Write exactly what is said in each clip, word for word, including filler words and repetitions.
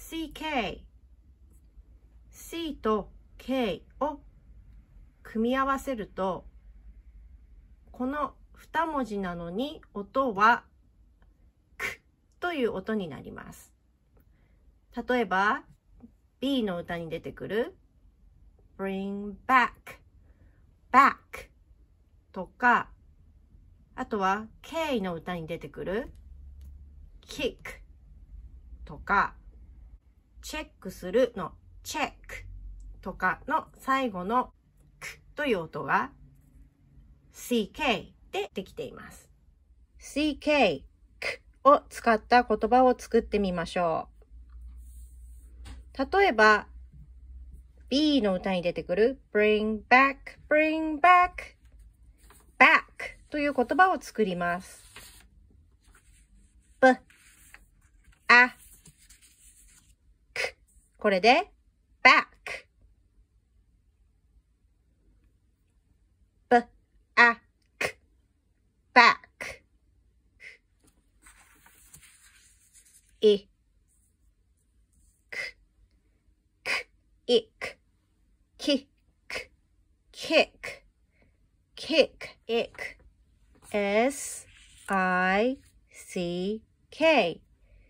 シーケー。C と K を組み合わせると、この二文字なのに音はくという音になります。例えば B の歌に出てくる bring back back とか、あとは K の歌に出てくる kick とか、チェックするのチェックとかの最後のくという音が シーケー でできています。シーケー くを使った言葉を作ってみましょう。例えば B の歌に出てくる bring back bring back back という言葉を作ります。b a く、これで back b a く back いくくいくキックキックキックいく S I C K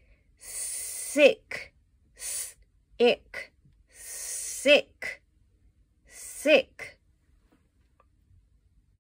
sick sick sick sick